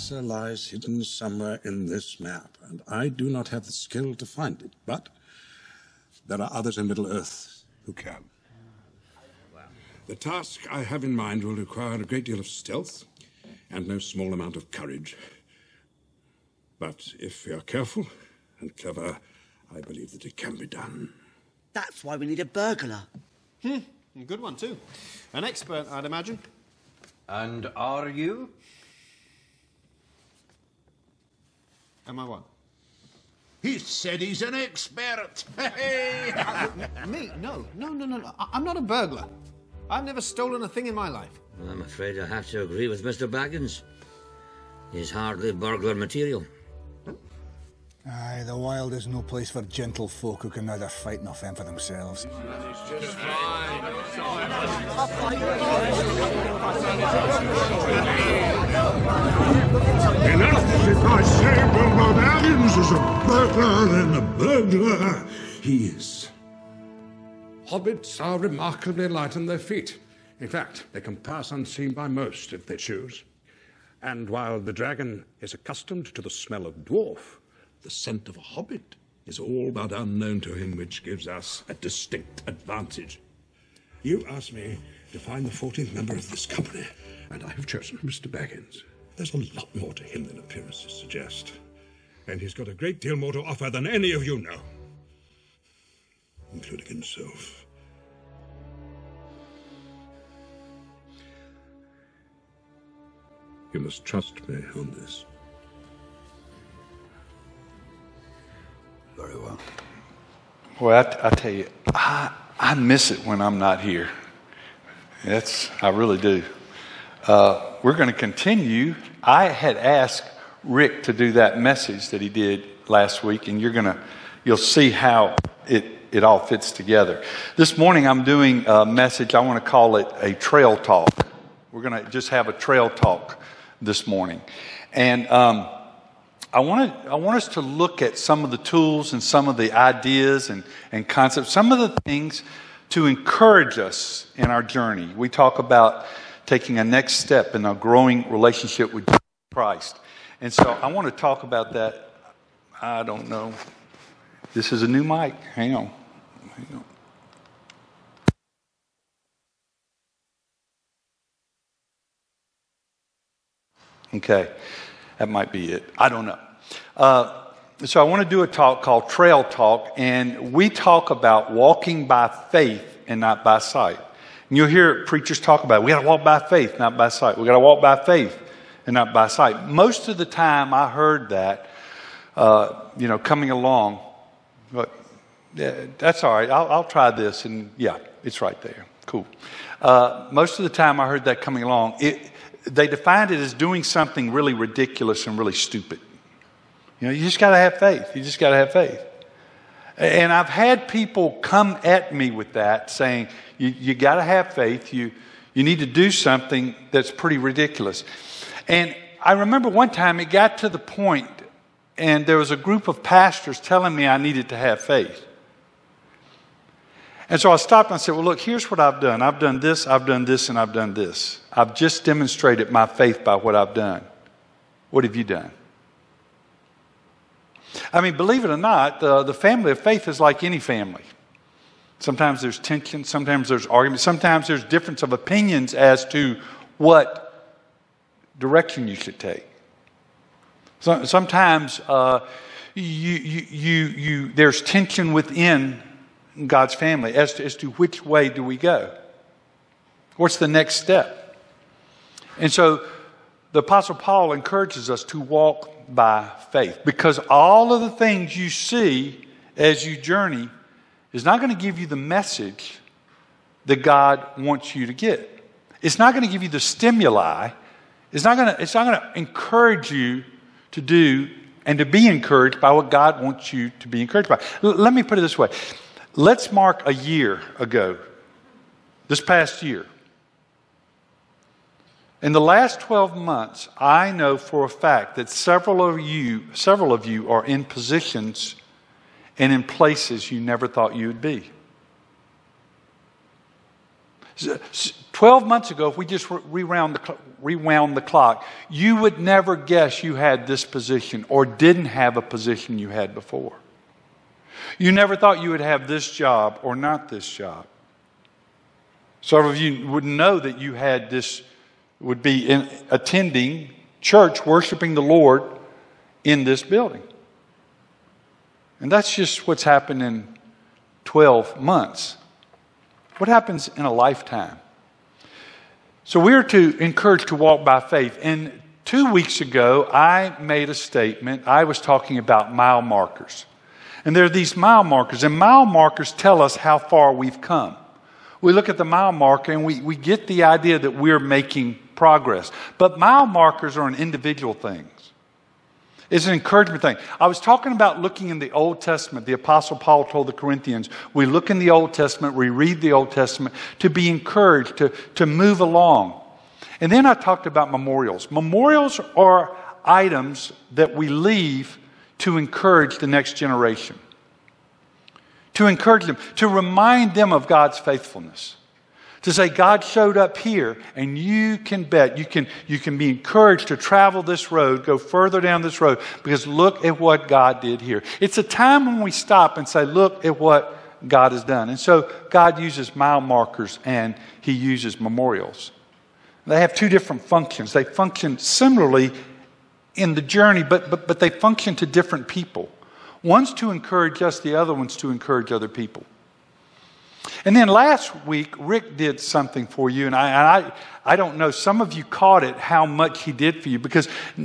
answer lies hidden somewhere in this map, and I do not have the skill to find it, but there are others in Middle-earth who can. The task I have in mind will require a great deal of stealth and no small amount of courage. But if we are careful and clever, I believe that it can be done. That's why we need a burglar. Good one, too. An expert, I'd imagine. And are you? Am I what? He said he's an expert. Me? No. I'm not a burglar. I've never stolen a thing in my life. I'm afraid I have to agree with Mr. Baggins. He's hardly burglar material. Aye, the wild is no place for gentle folk who can neither fight nor fend for themselves. Enough, if I say Bilbo Baggins is a burglar, then a burglar he is. Hobbits are remarkably light on their feet. In fact, they can pass unseen by most if they choose. And while the dragon is accustomed to the smell of dwarf, the scent of a hobbit is all but unknown to him, which gives us a distinct advantage. You asked me to find the 14th member of this company, and I have chosen Mr. Baggins. There's a lot more to him than appearances suggest, and he's got a great deal more to offer than any of you know, including himself. You must trust me on this. Very well. Well, I tell you, I miss it when I'm not here. I really do. We're going to continue. I had asked Rick to do that message that he did last week, and you'll see how it all fits together. This morning I'm doing a message, I want to call it a trail talk. We're going to just have a trail talk this morning. And I want us to look at some of the tools and some of the ideas and concepts, some of the things to encourage us in our journey. We talk about taking a next step in a growing relationship with Christ. And so I want to talk about that. I don't know. This is a new mic. Hang on. Okay, that might be it. I don't know. So I want to do a talk called Trail Talk, and we talk about walking by faith and not by sight. And you'll hear preachers talk about it. We got to walk by faith, not by sight. We got to walk by faith and not by sight. Most of the time I heard that, coming along, but that's all right. I'll try this, and yeah, it's right there. Cool. Most of the time I heard that coming along, they defined it as doing something really ridiculous and really stupid. You just got to have faith. You just got to have faith. And I've had people come at me with that, saying, you got to have faith. You need to do something that's pretty ridiculous. And I remember one time it got to the point, and there was a group of pastors telling me I needed to have faith. And so I stopped and I said, well, look, here's what I've done. I've done this, and I've done this. I've just demonstrated my faith by what I've done. What have you done? I mean, believe it or not, the family of faith is like any family. Sometimes there's tension, sometimes there's argument, sometimes there's difference of opinions as to what direction you should take. Sometimes there's tension within God's family as to which way do we go? What's the next step? And so the Apostle Paul encourages us to walk by faith, because all of the things you see as you journey is not going to give you the message that God wants you to get. It's not going to give you the stimuli. It's not going to encourage you to do and to be encouraged by what God wants you to be encouraged by. Let me put it this way. Let's mark a year ago, this past year. In the last 12 months, I know for a fact that several of you are in positions and in places you never thought you would be. 12 months ago, if we just rewound the clock, you would never guess you had this position or didn't have a position you had before. You never thought you would have this job or not this job. Some of you wouldn't know that you had this, would be attending church, worshiping the Lord in this building. And that's just what's happened in 12 months. What happens in a lifetime? So we're encouraged to walk by faith. And 2 weeks ago, I made a statement. I was talking about mile markers. And there are these mile markers. And mile markers tell us how far we've come. We look at the mile marker and we get the idea that we're making progress. But mile markers are an individual thing. It's an encouragement thing. I was talking about looking in the Old Testament. The Apostle Paul told the Corinthians, we look in the Old Testament, we read the Old Testament to be encouraged, to move along. And then I talked about memorials. Memorials are items that we leave to encourage the next generation. To encourage them, to remind them of God's faithfulness. To say, God showed up here, and you can bet, you can be encouraged to travel this road, go further down this road, because look at what God did here. It's a time when we stop and say, look at what God has done. And so God uses mile markers and He uses memorials. They have two different functions. They function similarly in the journey, but they function to different people. One's to encourage us, the other one's to encourage other people. And then last week, Rick did something for you, and I don't know, some of you caught it, how much he did for you, because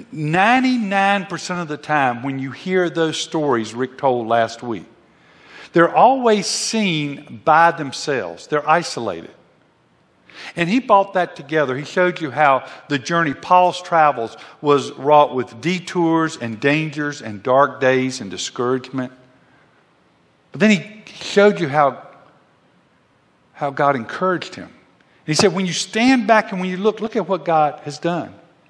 99% of the time when you hear those stories Rick told last week, they're always seen by themselves. They're isolated. And he brought that together. He showed you how the journey, Paul's travels, was wrought with detours and dangers and dark days and discouragement. But then he showed you how God encouraged him. He said, when you stand back and when you look at what God has done.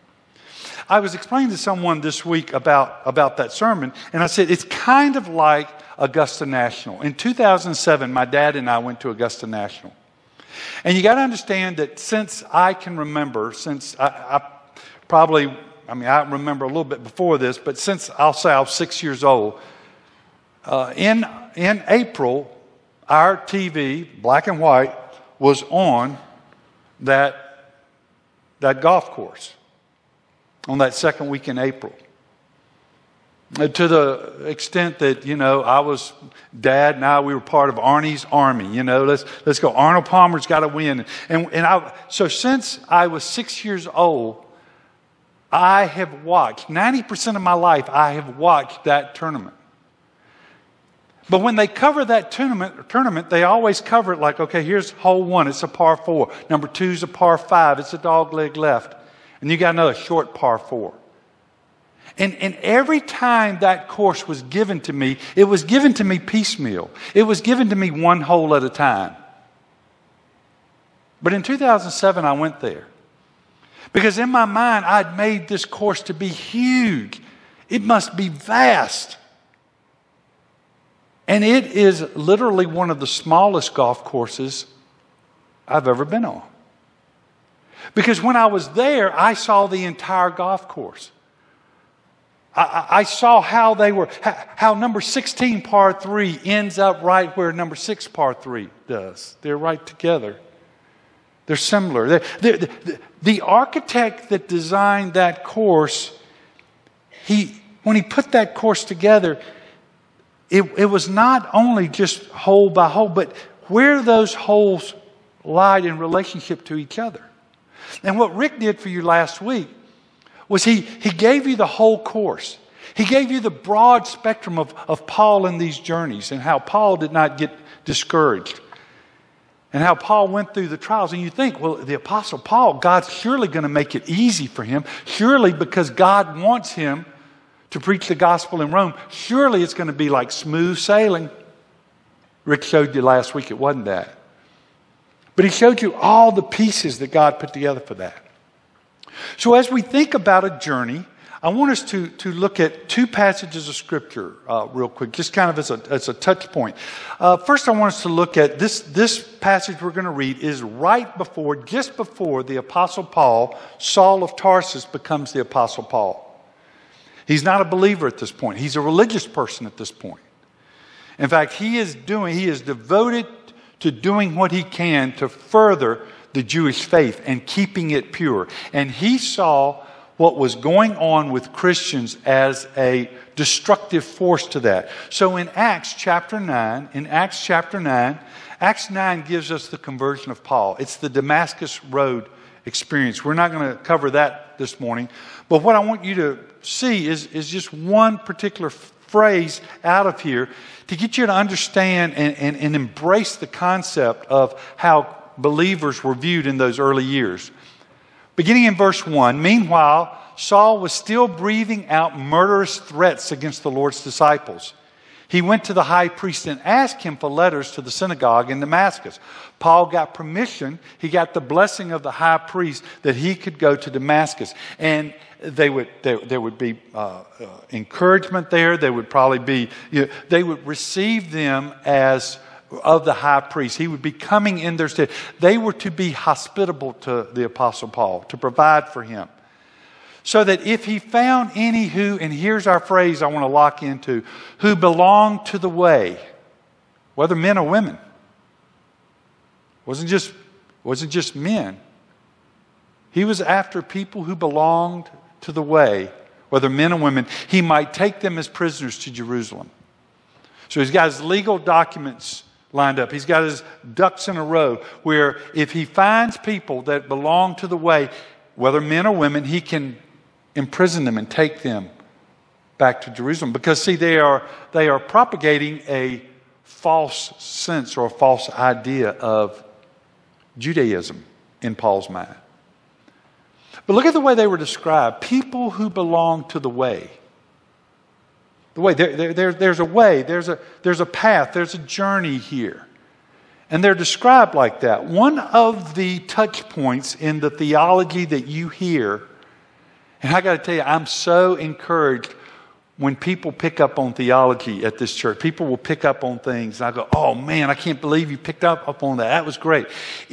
I was explaining to someone this week about that sermon, and I said, it's kind of like Augusta National. In 2007, my dad and I went to Augusta National. And you got to understand that since I can remember, since I remember a little bit before this, but since I'll say I was 6 years old, in April, our TV, black and white, was on that golf course on that second week in April. To the extent that, Dad and I, we were part of Arnie's Army. Let's go. Arnold Palmer's got to win. So since I was 6 years old, I have watched, 90% of my life, I have watched that tournament. But when they cover that tournament, they always cover it like, okay, here's hole 1, it's a par 4. Number 2 is a par 5, it's a dog leg left. And you got another short par 4. And every time that course was given to me, it was given to me piecemeal. It was given to me one hole at a time. But in 2007, I went there. Because in my mind, I'd made this course to be huge. It must be vast. And it is literally one of the smallest golf courses I've ever been on. Because when I was there, I saw the entire golf course. I saw how number 16 par 3 ends up right where number 6 par 3 does. They're right together. They're similar. The architect that designed that course, when he put that course together, it was not only just hole by hole, but where those holes lied in relationship to each other. And what Rick did for you last week was he gave you the whole course. He gave you the broad spectrum of Paul in these journeys and how Paul did not get discouraged and how Paul went through the trials. And you think, well, the Apostle Paul, God's surely going to make it easy for him. Surely because God wants him to preach the gospel in Rome. Surely it's going to be like smooth sailing. Rick showed you last week it wasn't that. But he showed you all the pieces that God put together for that. So as we think about a journey, I want us to look at two passages of Scripture real quick, just kind of as a touch point. First, I want us to look at this passage we're going to read is just before the Apostle Paul, Saul of Tarsus, becomes the Apostle Paul. He's not a believer at this point. He's a religious person at this point. In fact, he is devoted to doing what he can to further the Jewish faith and keeping it pure. And he saw what was going on with Christians as a destructive force to that. So in Acts chapter 9, Acts 9 gives us the conversion of Paul. It's the Damascus Road experience. We're not going to cover that this morning. But what I want you to see is just one particular phrase out of here to get you to understand and embrace the concept of how believers were viewed in those early years. Beginning in verse 1, meanwhile, Saul was still breathing out murderous threats against the Lord's disciples. He went to the high priest and asked him for letters to the synagogue in Damascus. Paul got permission. He got the blessing of the high priest that he could go to Damascus. And there would be encouragement there. There would probably be, they would receive them as of the high priest. He would be coming in their stead. They were to be hospitable to the Apostle Paul, to provide for him. So that if he found any who, and here's our phrase I want to lock into, who belonged to the way, whether men or women, wasn't just men. He was after people who belonged to the way, whether men or women. He might take them as prisoners to Jerusalem. So he's got his legal documents lined up. He's got his ducks in a row where if he finds people that belong to the way, whether men or women, he can imprison them and take them back to Jerusalem. Because see, they are propagating a false sense or a false idea of Judaism in Paul's mind. But look at the way they were described. People who belong to the way. The way, there's a way, there's a path, there's a journey here. And they're described like that. One of the touch points in the theology that you hear, and I got to tell you, I'm so encouraged when people pick up on theology at this church. People will pick up on things, and I go, oh man, I can't believe you picked up on that. That was great.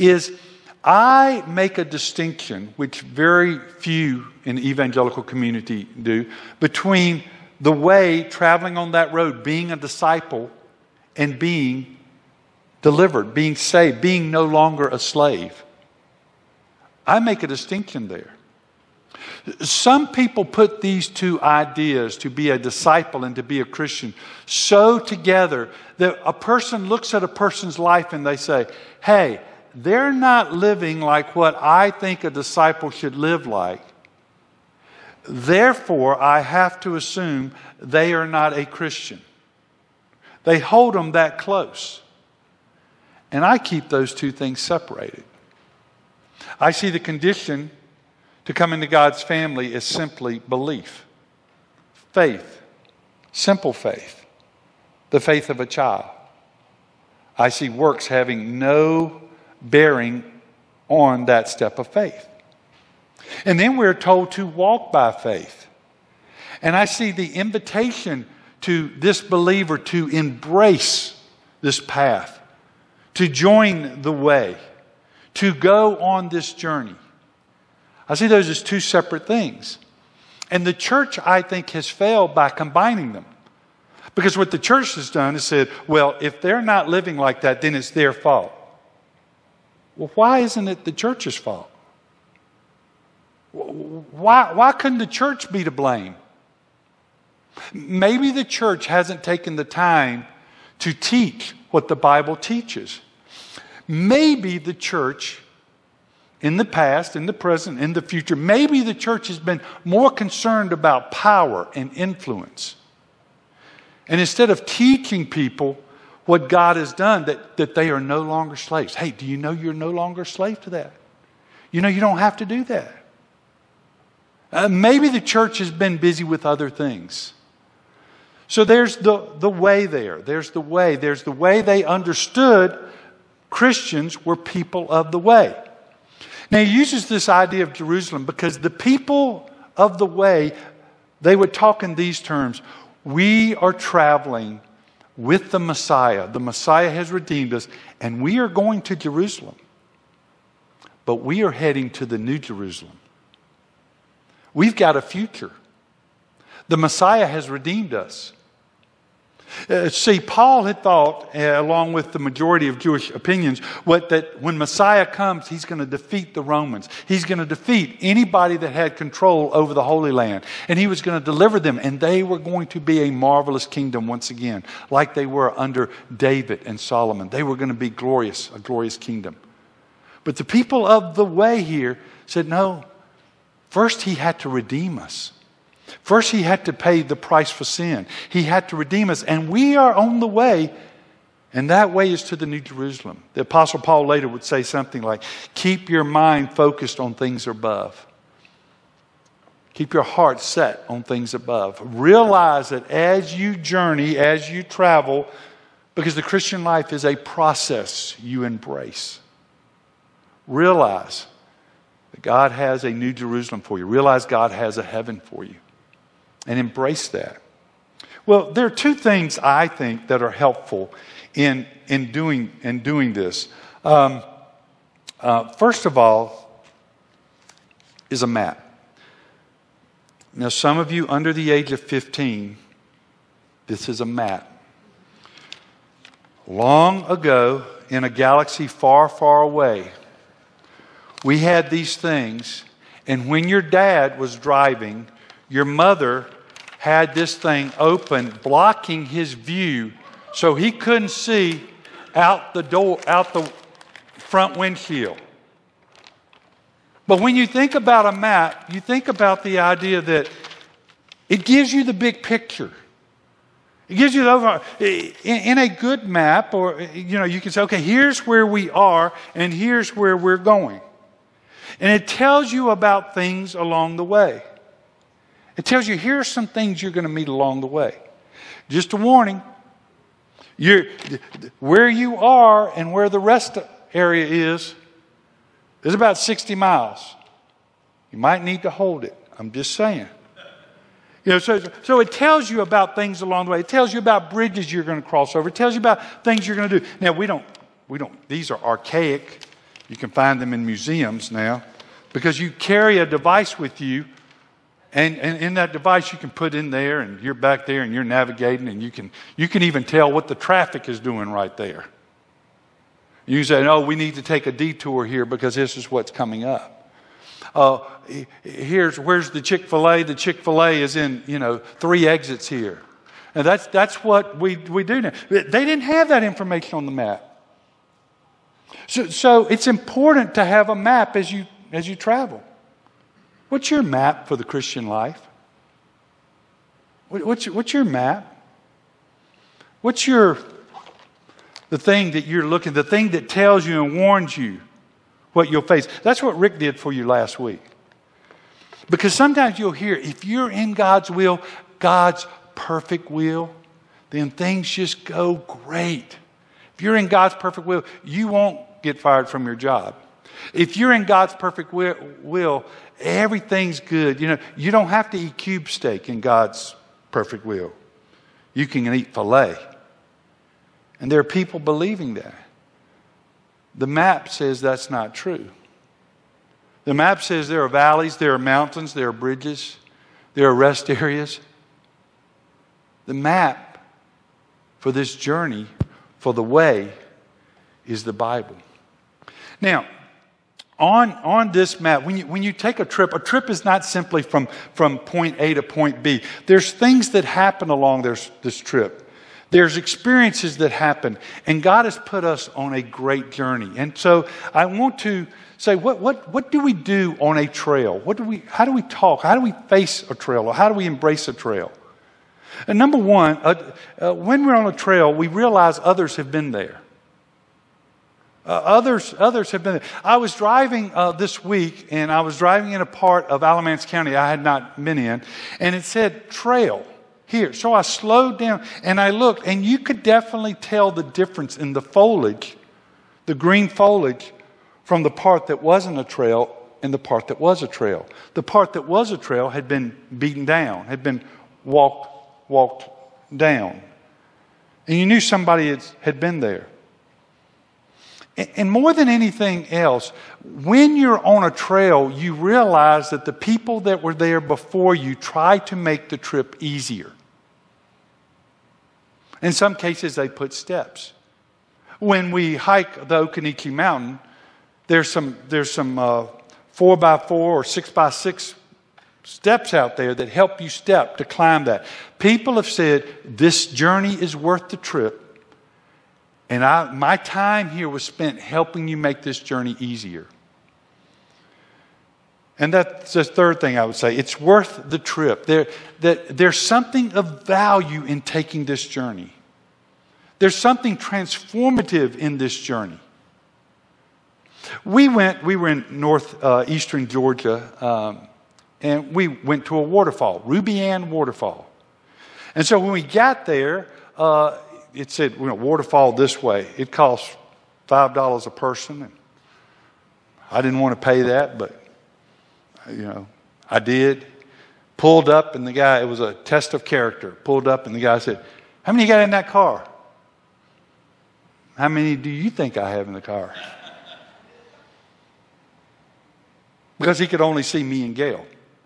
I make a distinction, which very few in the evangelical community do, between the way, traveling on that road, being a disciple, and being delivered, being saved, being no longer a slave. I make a distinction there. Some people put these two ideas, to be a disciple and to be a Christian, so together that a person looks at a person's life and they say, hey, they're not living like what I think a disciple should live like. Therefore, I have to assume they are not a Christian. They hold them that close. And I keep those two things separated. I see the condition to come into God's family as simply belief, faith, simple faith, the faith of a child. I see works having no bearing on that step of faith. And then we're told to walk by faith. And I see the invitation to this believer to embrace this path, to join the way, to go on this journey. I see those as two separate things. And the church, I think, has failed by combining them. Because what the church has done is said, well, if they're not living like that, then it's their fault. Well, why isn't it the church's fault? Why couldn't the church be to blame? Maybe the church hasn't taken the time to teach what the Bible teaches. Maybe the church, in the past, in the present, in the future, maybe the church has been more concerned about power and influence. And instead of teaching people what God has done, that they are no longer slaves. Hey, do you know you're no longer a slave to that? You know you don't have to do that. Maybe the church has been busy with other things. So there's the way there. There's the way. There's the way they understood Christians were people of the way. Now he uses this idea of Jerusalem because the people of the way they would talk in these terms. We are traveling with the Messiah. The Messiah has redeemed us, and we are going to Jerusalem. But we are heading to the New Jerusalem. We've got a future. The Messiah has redeemed us. See, Paul had thought, along with the majority of Jewish opinions, that when Messiah comes, he's going to defeat the Romans. He's going to defeat anybody that had control over the Holy Land. And he was going to deliver them. And they were going to be a marvelous kingdom once again, like they were under David and Solomon. They were going to be glorious, a glorious kingdom. But the people of the way here said, no, first he had to redeem us. First, he had to pay the price for sin. He had to redeem us. And we are on the way, and that way is to the New Jerusalem. The Apostle Paul later would say something like, keep your mind focused on things above. Keep your heart set on things above. Realize that as you journey, as you travel, because the Christian life is a process you embrace. Realize that God has a New Jerusalem for you. Realize God has a heaven for you. And embrace that. Well, there are two things I think that are helpful in doing this. First of all, is a map. Now, some of you under the age of 15, this is a map. Long ago, in a galaxy far, far away, we had these things, and when your dad was driving, your mother had this thing open, blocking his view, so he couldn't see out the front windshield. But when you think about a map, you think about the idea that it gives you the big picture. It gives you the overall. In a good map, or you can say, okay, here's where we are, and here's where we're going, and it tells you about things along the way. It tells you, here's some things you're going to meet along the way. Just a warning. Where you are and where the rest of the area is about 60 miles. You might need to hold it. I'm just saying. So it tells you about things along the way. It tells you about bridges you're going to cross over. It tells you about things you're going to do. Now, we don't, these are archaic. You can find them in museums now because you carry a device with you. And in that device you can put in there, and you're back there and you're navigating, and you can even tell what the traffic is doing right there. You say, no, we need to take a detour here because this is what's coming up. Where's the Chick-fil-A? The Chick-fil-A is in 3 exits here. And that's what we do now. They didn't have that information on the map. So it's important to have a map as you travel. What's your map for the Christian life? What's your map? What's the thing that you're looking, the thing that tells you and warns you what you'll face? That's what Rick did for you last week. Because sometimes you'll hear, if you're in God's will, God's perfect will, then things just go great. If you're in God's perfect will, you won't get fired from your job. If you're in God's perfect will, everything's good. You don't have to eat cube steak in God's perfect will. You can eat filet. And there are people believing that. The map says that's not true. The map says there are valleys, there are mountains, there are bridges, there are rest areas. The map for this journey, for the way, is the Bible. Now, on this map, when you take a trip is not simply from point A to point B. There's things that happen along this trip. There's experiences that happen, and God has put us on a great journey. And so I want to say, what do we do on a trail? How do we talk? How do we face a trail? Or how do we embrace a trail? And number one, when we're on a trail, we realize others have been there. Others have been there. I was driving this week, and I was driving in a part of Alamance County I had not been in, and it said trail here. So I slowed down, and I looked, and you could definitely tell the difference in the foliage, the green foliage, from the part that wasn't a trail and the part that was a trail. The part that was a trail had been beaten down, had been walked down. And you knew somebody had been there. And more than anything else, when you're on a trail, you realize that the people that were there before you tried to make the trip easier. In some cases, they put steps. When we hike the Occoneechee Mountain, there's some 4x4 or 6x6 steps out there that help you step to climb that. People have said, this journey is worth the trip. And my time here was spent helping you make this journey easier. And that's the third thing I would say. It's worth the trip. There's something of value in taking this journey. There's something transformative in this journey. We were in northeastern Georgia, and we went to a waterfall, Ruby Ann Waterfall. And so when we got there, it said, waterfall this way. It cost $5 a person. And I didn't want to pay that, but, I did. Pulled up, and it was a test of character. Pulled up, and the guy said, how many you got in that car? How many do you think I have in the car? Because he could only see me and Gail.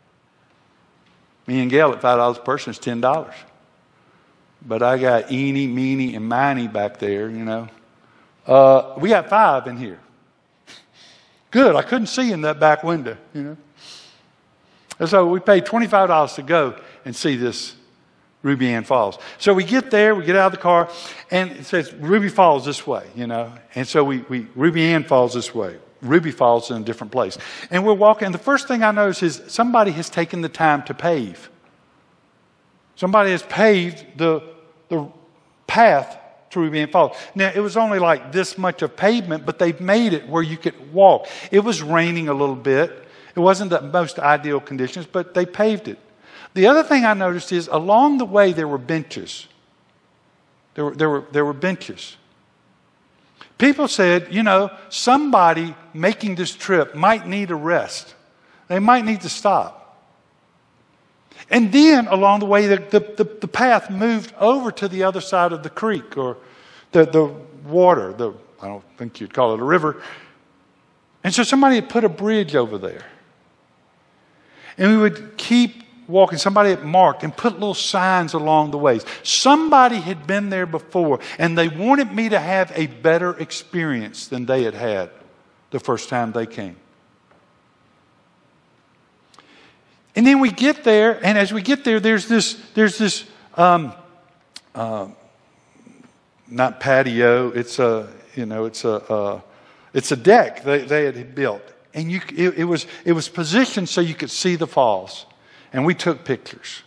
Me and Gail at $5 a person is $10. But I got eeny, meeny, and miny back there, We got 5 in here. Good, I couldn't see in that back window, And so we paid $25 to go and see this Ruby Ann Falls. So we get there, we get out of the car, and it says Ruby Falls this way, And so we Ruby Ann Falls this way. Ruby Falls in a different place. And we're walking, and the first thing I notice is somebody has taken the time to pave. Somebody has paved the path to Ruby Ann Falls. Now, it was only like this much of pavement, but they've made it where you could walk. It was raining a little bit. It wasn't the most ideal conditions, but they paved it. The other thing I noticed is along the way there were benches. There were benches. People said, somebody making this trip might need a rest. They might need to stop. And then along the way, the path moved over to the other side of the creek or the water. I don't think you'd call it a river. And so somebody had put a bridge over there. And we would keep walking. Somebody had marked and put little signs along the ways. Somebody had been there before, and they wanted me to have a better experience than they had the first time they came. And then we get there, and as we get there, there's this not patio. It's a deck they had built, and it was positioned so you could see the falls, and we took pictures.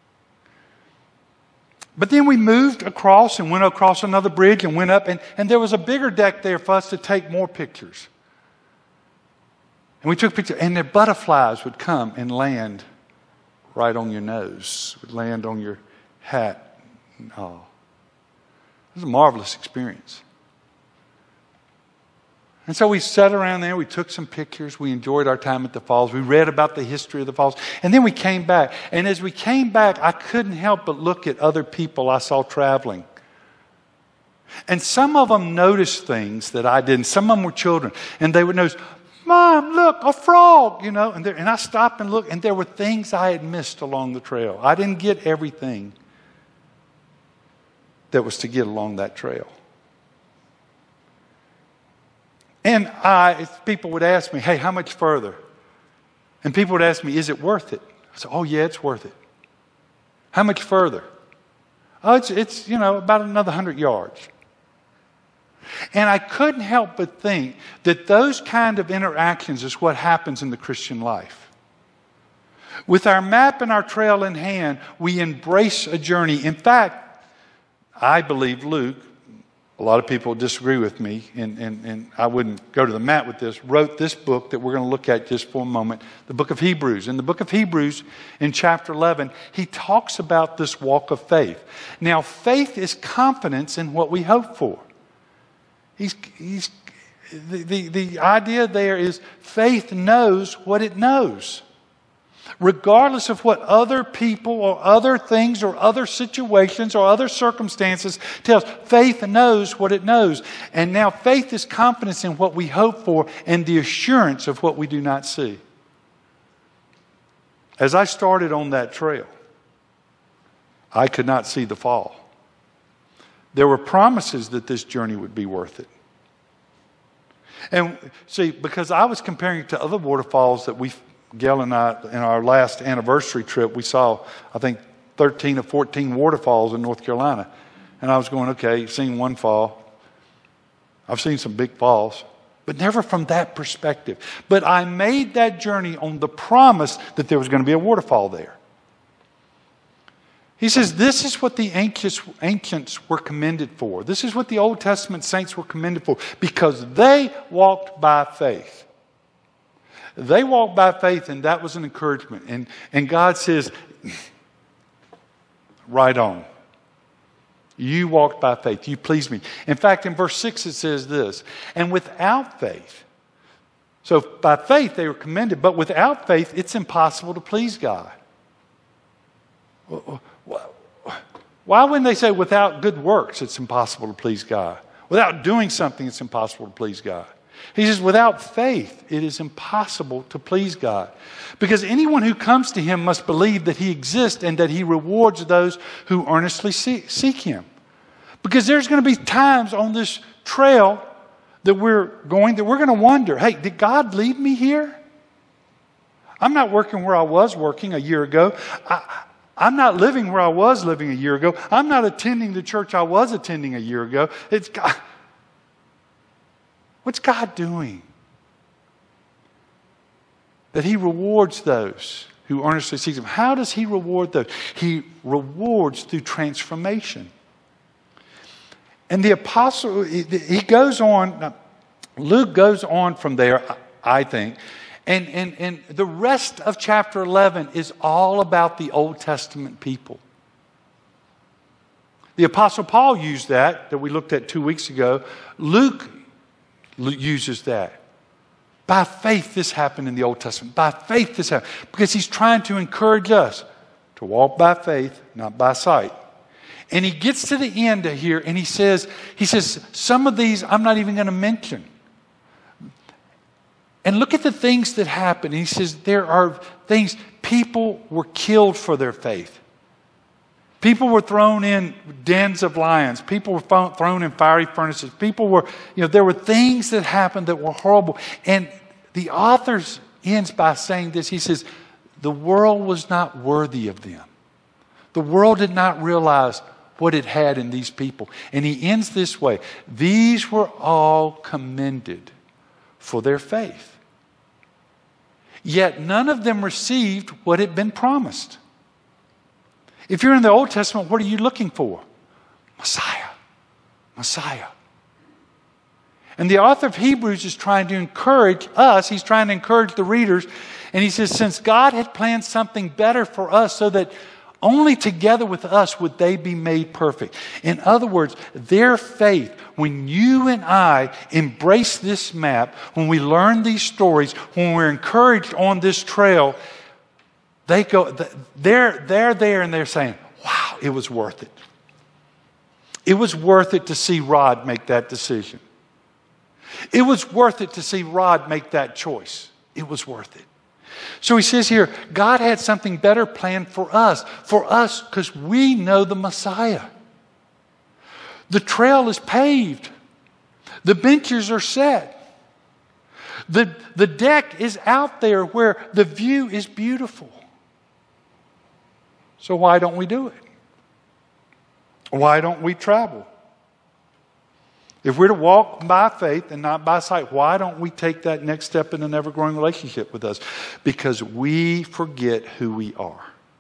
But then we moved across and went across another bridge and went up, and there was a bigger deck there for us to take more pictures. And we took pictures, and the butterflies would come and land right on your nose, would land on your hat. Oh, it was a marvelous experience. And so we sat around there, we took some pictures, we enjoyed our time at the falls, we read about the history of the falls, and then we came back. And as we came back, I couldn't help but look at other people I saw traveling. And some of them noticed things that I didn't. Some of them were children, and they would notice, Mom, look, a frog, And I stopped and looked, and there were things I had missed along the trail. I didn't get everything that was to get along that trail. And people would ask me, hey, how much further? And people would ask me, is it worth it? I said, oh, yeah, it's worth it. How much further? Oh, it's about another 100 yards. And I couldn't help but think that those kind of interactions is what happens in the Christian life. With our map and our trail in hand, we embrace a journey. In fact, I believe Luke, a lot of people disagree with me, and I wouldn't go to the mat with this, wrote this book that we're going to look at just for a moment, the book of Hebrews. In the book of Hebrews, in chapter 11, he talks about this walk of faith. Now, faith is confidence in what we hope for. the idea there is faith knows what it knows. Regardless of what other people or other things or other situations or other circumstances tells, faith knows what it knows. And now faith is confidence in what we hope for and the assurance of what we do not see. As I started on that trail, I could not see the fall. There were promises that this journey would be worth it. And see, because I was comparing it to other waterfalls that Gail and I, in our last anniversary trip, we saw, I think, 13 or 14 waterfalls in North Carolina. And I was going, okay, you've seen one fall. I've seen some big falls, but never from that perspective. But I made that journey on the promise that there was going to be a waterfall there. He says, this is what the ancients were commended for. This is what the Old Testament saints were commended for, because they walked by faith. They walked by faith, and that was an encouragement. And God says, right on. You walked by faith. You pleased me. In fact, in verse 6 it says this, and without faith, so by faith they were commended, but without faith it's impossible to please God. Why wouldn't they say without good works it's impossible to please God? Without doing something it's impossible to please God. He says without faith it is impossible to please God. Because anyone who comes to Him must believe that He exists and that He rewards those who earnestly seek Him. Because there's going to be times on this trail that we're going to wonder, hey, did God lead me here? I'm not working where I was working a year ago. I'm not living where I was living a year ago. I'm not attending the church I was attending a year ago. It's God. What's God doing? That He rewards those who earnestly seek Him. How does He reward those? He rewards through transformation. And the apostle, he goes on, Luke goes on from there, I think. And the rest of chapter 11 is all about the Old Testament people. The Apostle Paul used that we looked at 2 weeks ago. Luke uses that. By faith this happened in the Old Testament. By faith this happened. Because he's trying to encourage us to walk by faith, not by sight. And he gets to the end here and he says, some of these I'm not even going to mention. And look at the things that happen. He says there are things, people were killed for their faith. People were thrown in dens of lions. People were thrown in fiery furnaces. There were things that happened that were horrible. And the author ends by saying this. He says, the world was not worthy of them. The world did not realize what it had in these people. And he ends this way. These were all commended for their faith. Yet none of them received what had been promised. If you're in the Old Testament, what are you looking for? Messiah. Messiah. And the author of Hebrews is trying to encourage us. He's trying to encourage the readers. And he says, since God had planned something better for us so that only together with us would they be made perfect. In other words, their faith, when you and I embrace this map, when we learn these stories, when we're encouraged on this trail, they're there and they're saying, wow, it was worth it. It was worth it to see Rod make that decision. It was worth it to see Rod make that choice. It was worth it. So he says here, God had something better planned for us because we know the Messiah. The trail is paved. The benches are set. The deck is out there where the view is beautiful. So why don't we do it? Why don't we travel? If we're to walk by faith and not by sight, why don't we take that next step in an ever-growing relationship with us? Because we forget who we are.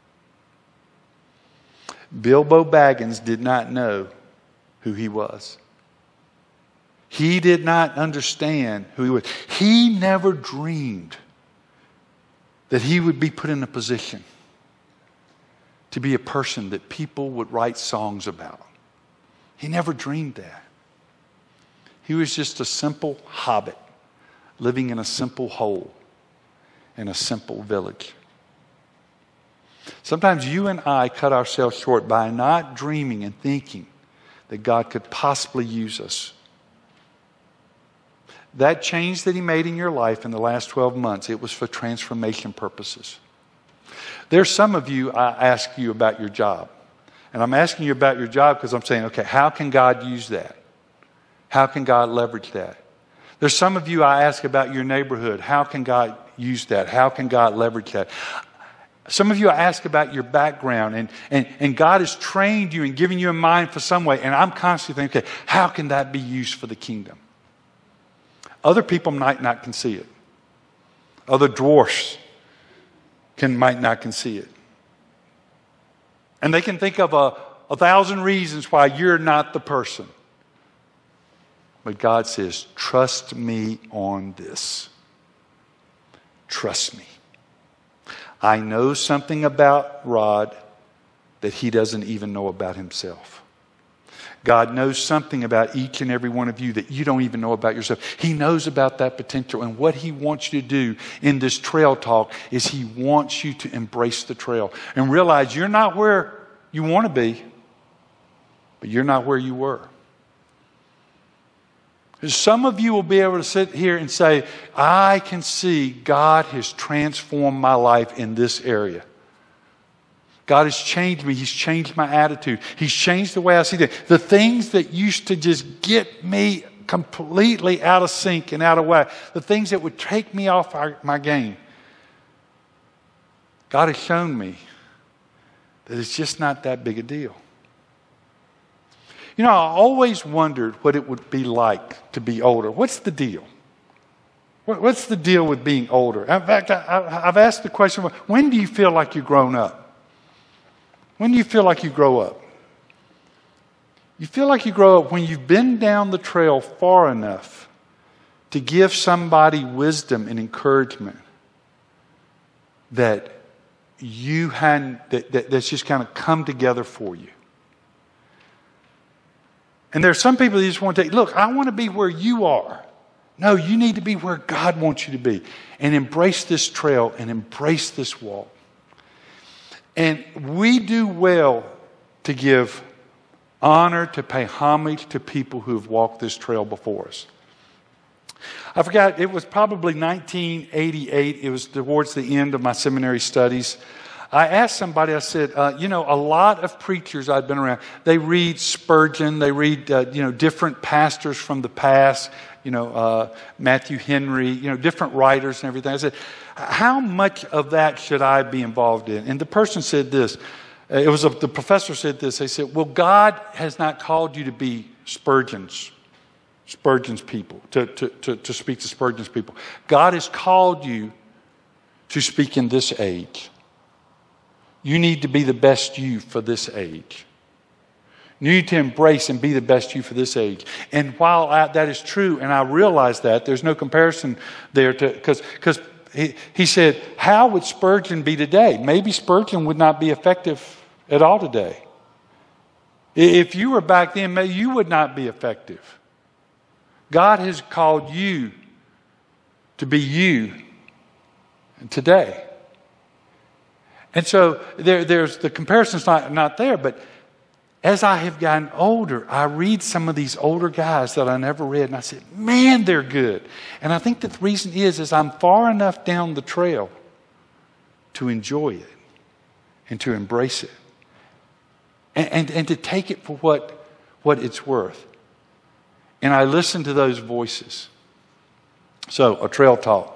Bilbo Baggins did not know who he was. He did not understand who he was. He never dreamed that he would be put in a position to be a person that people would write songs about. He never dreamed that. He was just a simple hobbit living in a simple hole in a simple village. Sometimes you and I cut ourselves short by not dreaming and thinking that God could possibly use us. That change that He made in your life in the last 12 months, it was for transformation purposes. There's some of you, I ask you about your job. And I'm asking you about your job because I'm saying, okay, how can God use that? How can God leverage that? There's some of you I ask about your neighborhood. How can God use that? How can God leverage that? Some of you I ask about your background, and God has trained you and given you a mind for some way, and I'm constantly thinking, okay, how can that be used for the kingdom? Other people might not can see it. Other dwarfs might not can see it. And they can think of a 1,000 reasons why you're not the person. But God says, trust me on this. Trust me. I know something about Rod that he doesn't even know about himself. God knows something about each and every one of you that you don't even know about yourself. He knows about that potential. And what He wants you to do in this trail talk is He wants you to embrace the trail and realize you're not where you want to be, but you're not where you were. Some of you will be able to sit here and say, I can see God has transformed my life in this area. God has changed me. He's changed my attitude. He's changed the way I see things. The things that used to just get me completely out of sync and out of whack, the things that would take me off my game, God has shown me that it's just not that big a deal. You know, I always wondered what it would be like to be older. What's the deal? What's the deal with being older? In fact, I've asked the question, when do you feel like you've grown up? When do you feel like you grow up? You feel like you grow up when you've been down the trail far enough to give somebody wisdom and encouragement that you hadn't, that's just kind of come together for you. And there are some people that just want to take, look, I want to be where you are. No, you need to be where God wants you to be. And embrace this trail and embrace this walk. And we do well to give honor, to pay homage to people who have walked this trail before us. I forgot, it was probably 1988. It was towards the end of my seminary studies. I asked somebody, I said, a lot of preachers I'd been around, they read Spurgeon, they read, different pastors from the past, Matthew Henry, different writers and everything. I said, how much of that should I be involved in? And the person said this. The professor said this. They said, well, God has not called you to be Spurgeon's people, to speak to Spurgeon's people. God has called you to speak in this age. You need to be the best you for this age. You need to embrace and be the best you for this age. And while that is true, and I realize that, there's no comparison there because he said, how would Spurgeon be today? Maybe Spurgeon would not be effective at all today. If you were back then, maybe you would not be effective. God has called you to be you today. And so there's the comparison's not there, but as I have gotten older, I read some of these older guys that I never read, and I said, man, they're good. And I think that the reason is I'm far enough down the trail to enjoy it and to embrace it and to take it for what it's worth. And I listen to those voices. So, a trail talk.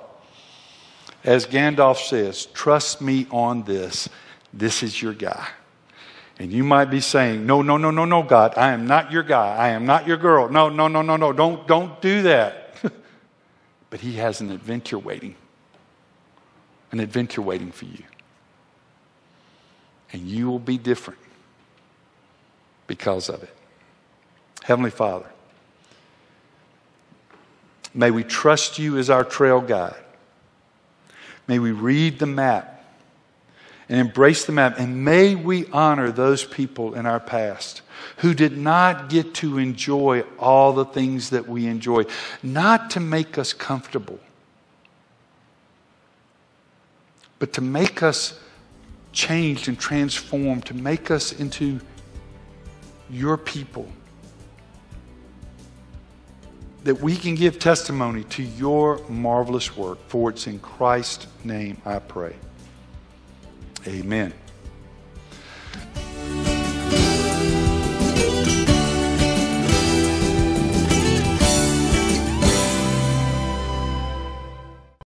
As Gandalf says, trust me on this. This is your guy. And you might be saying, no, God, I am not your guy. I am not your girl. No, don't do that. But He has an adventure waiting. An adventure waiting for you. And you will be different because of it. Heavenly Father, may we trust You as our trail guide. May we read the map and embrace the map. And may we honor those people in our past who did not get to enjoy all the things that we enjoy, not to make us comfortable, but to make us changed and transformed, to make us into your people, that we can give testimony to your marvelous work. For it's in Christ's name I pray. Amen.